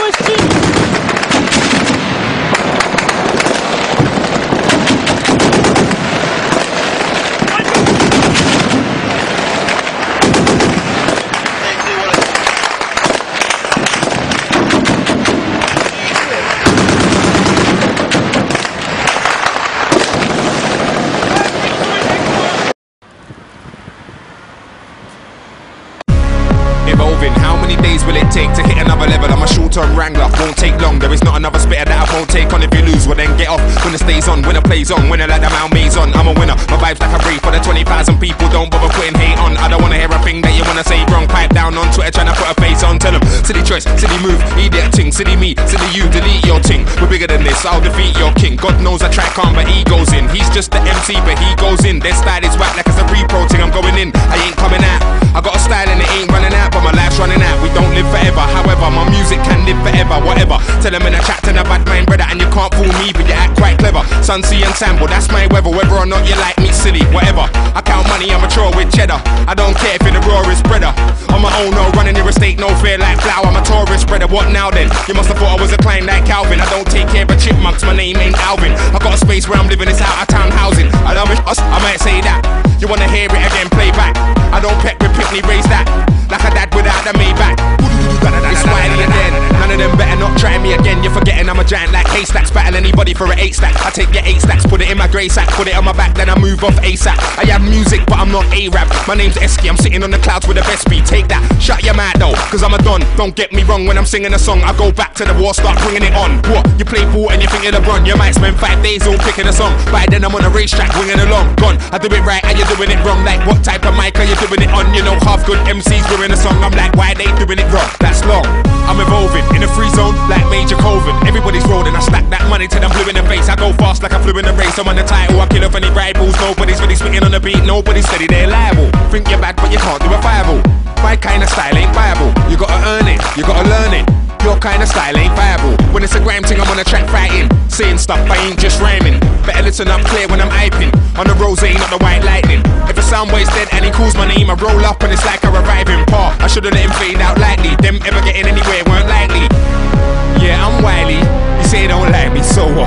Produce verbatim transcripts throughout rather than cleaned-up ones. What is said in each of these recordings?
Evolving, how many days will it take to hit another level? I'm a short-term wrangler, won't take long. There is not another spitter that I won't take on. If you lose, well then get off. Winner stays on, winner plays on. Winner like the Mount Maison, I'm a winner. My vibe's like a brief for the twenty thousand people. Don't bother putting hate on. I don't wanna hear a thing that you wanna say wrong. Pipe down on Twitter trying to put a face on. Tell them, silly choice, silly move, idiot ting. Silly me, silly you, delete your ting. We're bigger than this, I'll defeat your king. God knows I try calm, but he goes in. He's just the M C, but he goes in. Their style is whack like it's a repro ting. I'm going in, I ain't coming out. I got a style and it ain't running out, but my life's running out. We don't live forever, however, my music can live forever, whatever. Tell them in a chat to the bad mind brother, and you can't fool me, but you act quite clever. Sunsea and Sambo, that's my weather, whether or not you like me, silly, whatever. I count money, I'm mature with cheddar. I don't care if you're the rawest spreader. On my own, no running your estate, no fear like flour. I'm a tourist spreader, what now then? You must have thought I was a climb like Calvin. I don't take care of chipmunks, my name ain't Alvin. I got a space where I'm living, it's out of town housing. I don't wish us, I might say that. You wanna hear it again, play back. I don't peck with Pickney, raise that. Like a dad without the Maybach. It's Wiley again. None of them better not try me again. You're forgetting I'm a giant like haystacks. Battle anybody for an eight stack. I take your eight stacks, put it in my grey sack, put it on my back, then I move off ASAP. I have music, but I'm not A-rap. My name's Esky, I'm sitting on the clouds with the best beat. Take that, shut your mouth though, cause I'm a don. Don't get me wrong, when I'm singing a song, I go back to the war, start bringing it on. What? You play ball and you think you're LeBron. You might spend five days all picking a song. By then I'm on a racetrack, winging along. Gone, I do it right and you're doing it wrong. Like what type of mic are you doing it on? You know half good M Cs doing a song. I'm like, why they doing it wrong? That's long. I'm evolving in a free zone like Major Colvin. Everybody's rolling, I stack that money till I'm blue in the face. I go fast like I flew in the race. I'm on the title, I kill off any rivals. Nobody's really spitting on the beat, nobody's steady, they're liable. Think you're bad but you can't do a fireball. My kind of style ain't viable. You gotta earn it, you gotta learn it. Your kind of style ain't viable. When it's a grime thing, I'm on a track fighting, saying stuff, I ain't just rhyming. Better listen up clear when I'm hyping. On the rose, ain't not the white lightning. If a soundboy's dead and he calls my name, I roll up and it's like a reviving part. I should've let him fade out lightly. Them ever getting anywhere weren't likely. Yeah, I'm wily. You say you don't like me, so what?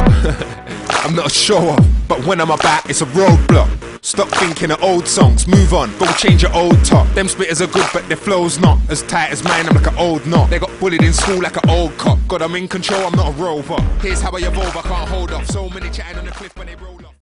I'm not a show-off, but when I'm about, it's a roadblock. Stop thinking of old songs, move on, go change your old top. Them spitters are good, but their flow's not as tight as mine, I'm like an old knot. They got bullied in school like an old cop. God, I'm in control, I'm not a robot. Here's how I evolve, I can't hold off. So many chatting on the cliff when they roll off.